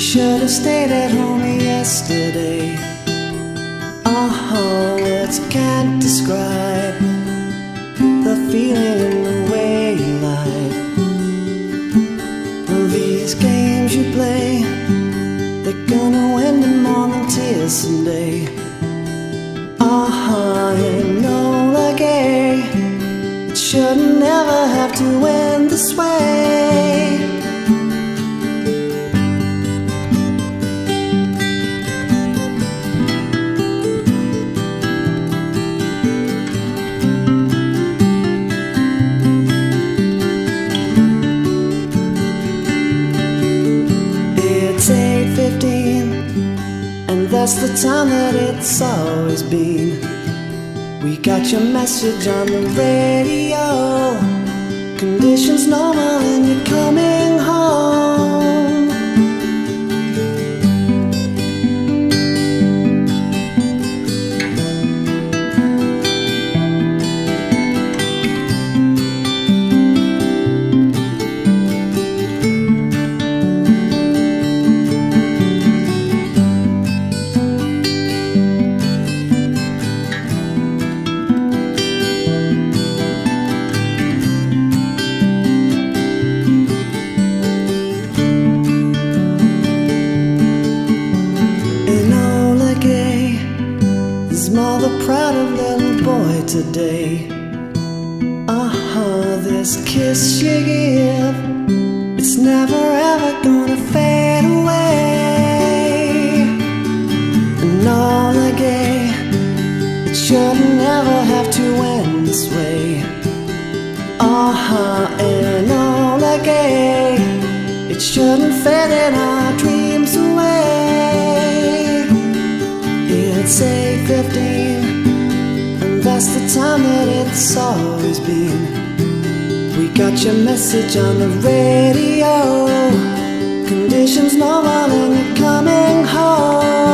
should have stayed at home yesterday. Oh, words can't describe the feeling in the way you lied. These games you play, they're gonna end in more than tears someday. Enola Gay, it should never have to end this way. It's 8:15, and that's the time that it's always been. We got your message on the radio. Conditions normal and you're coming home. Mother proud of little boy today. This kiss you give, it's never ever gonna fade away. Enola Gay, it should never have to end this way. Enola Gay, it shouldn't fade in our dreams away. It's 8:15, and that's the time that it's always been. We got your message on the radio. Conditions normal and you're coming home.